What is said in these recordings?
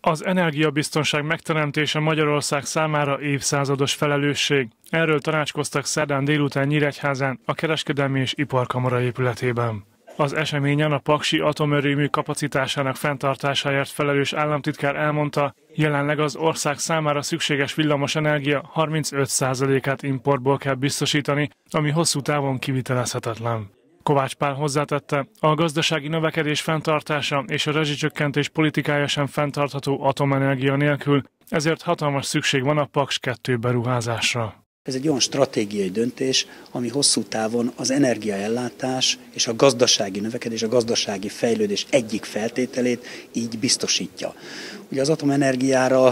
Az energiabiztonság megteremtése Magyarország számára évszázados felelősség. Erről tanácskoztak szerdán délután Nyíregyházán, a Kereskedelmi és Iparkamara épületében. Az eseményen a paksi atomerőmű kapacitásának fenntartásáért felelős államtitkár elmondta, jelenleg az ország számára szükséges villamosenergia 35%-át importból kell biztosítani, ami hosszú távon kivitelezhetetlen. Kovács Pál hozzátette, a gazdasági növekedés fenntartása és a rezsicsökkentés politikája sem fenntartható atomenergia nélkül, ezért hatalmas szükség van a Paks 2 beruházásra. Ez egy olyan stratégiai döntés, ami hosszú távon az energiaellátás és a gazdasági növekedés, a gazdasági fejlődés egyik feltételét így biztosítja. Ugye az atomenergiára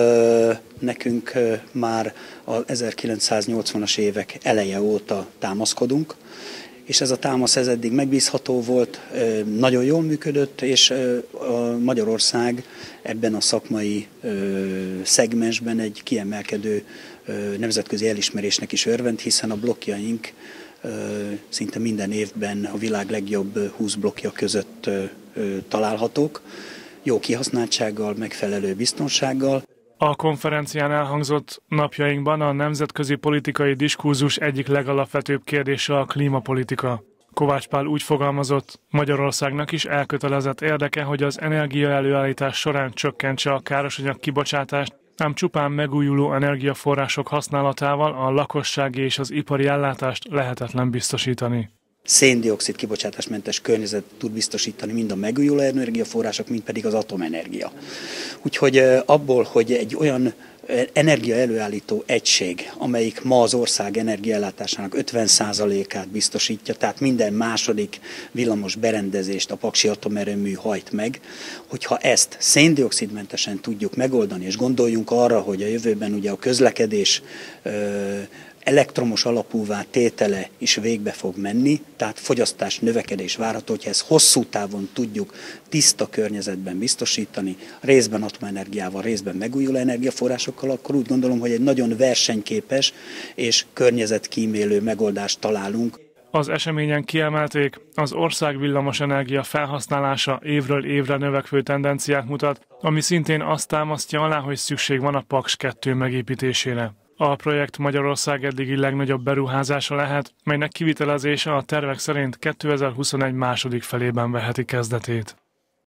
nekünk már a 1980-as évek eleje óta támaszkodunk, és ez a támasz eddig megbízható volt, nagyon jól működött, és Magyarország ebben a szakmai szegmensben egy kiemelkedő nemzetközi elismerésnek is örvend, hiszen a blokkjaink szinte minden évben a világ legjobb 20 blokkja között találhatók, jó kihasználtsággal, megfelelő biztonsággal. A konferencián elhangzott, napjainkban a nemzetközi politikai diskurzus egyik legalapvetőbb kérdése a klímapolitika. Kovács Pál úgy fogalmazott, Magyarországnak is elkötelezett érdeke, hogy az energiaelőállítás során csökkentse a károsanyag kibocsátást, ám csupán megújuló energiaforrások használatával a lakossági és az ipari ellátást lehetetlen biztosítani. Szén-dioxid kibocsátásmentes környezet tud biztosítani mind a megújuló energiaforrások, mind pedig az atomenergia. Úgyhogy abból, hogy egy olyan energiaelőállító egység, amelyik ma az ország energiaellátásának 50%-át biztosítja, tehát minden második villamos berendezést a paksi atomerőmű hajt meg, hogyha ezt szén-dioxidmentesen tudjuk megoldani, és gondoljunk arra, hogy a jövőben ugye a közlekedés elektromos alapúvá tétele is végbe fog menni, tehát fogyasztás növekedés várható, hogyha ezt hosszú távon tudjuk tiszta környezetben biztosítani, részben atomenergiával, részben megújuló energiaforrásokkal, akkor úgy gondolom, hogy egy nagyon versenyképes és környezetkímélő megoldást találunk. Az eseményen kiemelték, az ország villamosenergia felhasználása évről évre növekvő tendenciát mutat, ami szintén azt támasztja alá, hogy szükség van a Paks 2 megépítésére. A projekt Magyarország eddigi legnagyobb beruházása lehet, melynek kivitelezése a tervek szerint 2021 második felében veheti kezdetét.